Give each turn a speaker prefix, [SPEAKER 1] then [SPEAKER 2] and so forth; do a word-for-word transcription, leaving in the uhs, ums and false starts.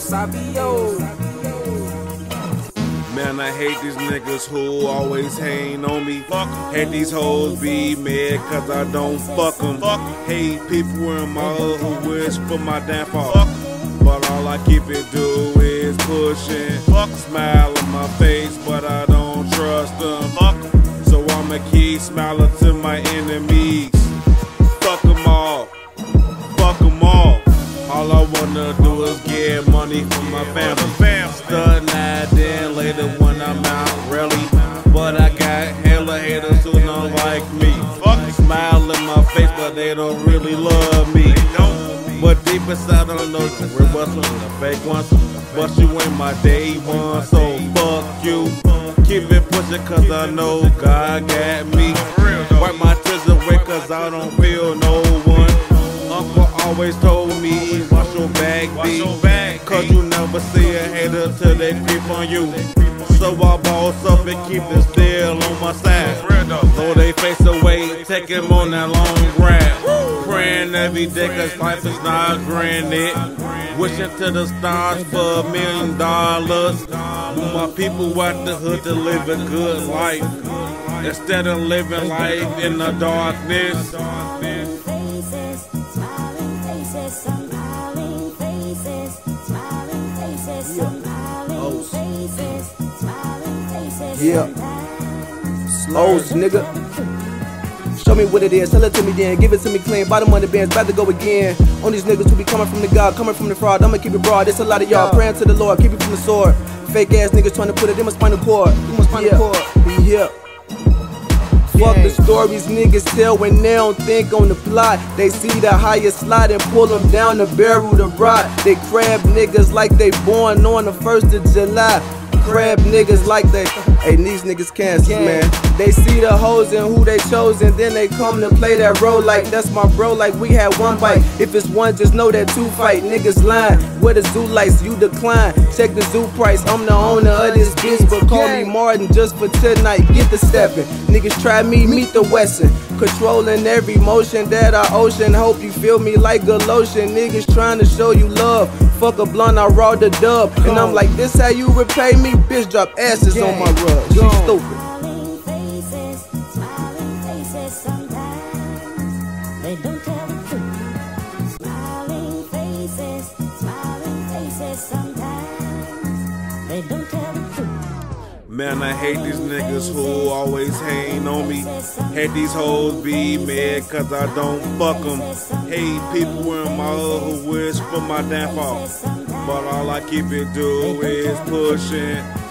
[SPEAKER 1] Sabio.
[SPEAKER 2] Man, I hate these niggas who always hang on me. Fuck. Hate these hoes be mad cause I don't fuck them. Fuck. Hate people in my hood who wish for my downfall. Fuck. But all I keep it do is pushing. Fuck. Smile on my face, but I don't trust them. Fuck. So I'ma keep smiling to my enemies. Fuck them all. Fuck them all. All I wanna do is get money for my family. Stud now, then later when I'm out, really. But I got hella haters who don't like me. Smile in my face, but they don't really love me. But deep inside, I don't know the real ones and the fake ones. But you ain't my day one, so fuck you. Keep it pushing cause I know God got me. Wipe my tears away cause I don't feel no one. Uncle always told me, watch your back, B. Cause you never see a hater till they creep on you. So I boss up and keep it still on my side. Throw they face away, take him on that long grab. Praying every day cause life is not granted. Wishing to the stars for a million dollars. Want my people out the hood to live a good life, instead of living life in the darkness.
[SPEAKER 1] Yeah. O's, nigga. Show me what it is, tell it to me then, give it to me clean. Bottom of the bands, about to go again. On these niggas who be coming from the God, coming from the fraud. I'ma keep it broad, it's a lot of y'all praying to the Lord, keep it from the sword. Fake ass niggas trying to put it in my spinal cord. In my spinal cord. We here. Fuck the stories niggas tell when they don't think on the plot. They see the highest slide and pull them down the barrel to rot. They crab niggas like they born on the first of July. Crab niggas like they, hey, these niggas cancers, man. They see the hoes and who they chose, and then they come to play that role like that's my bro, like we had one bite. If it's one, just know that two fight. Niggas lying, where the zoo lights, you decline. Check the zoo price, I'm the owner of this bitch, but call me Martin just for tonight. Get the steppin'. Niggas try me, meet the Wesson. Controlling every motion that I ocean. Hope you feel me like a lotion. Niggas trying to show you love. Fuck a blunt, I raw the dub. And I'm like, this how you repay me? Bitch drop asses on my rug. She stupid.
[SPEAKER 3] They don't tell the truth. Smiling faces, smiling faces sometimes. They don't tell the truth.
[SPEAKER 2] Man, I hate these niggas who always hang on me. Hate these hoes be mad cause I don't fuck them. Hate people in my hood who wish for my downfall. But all I keep it do is pushing.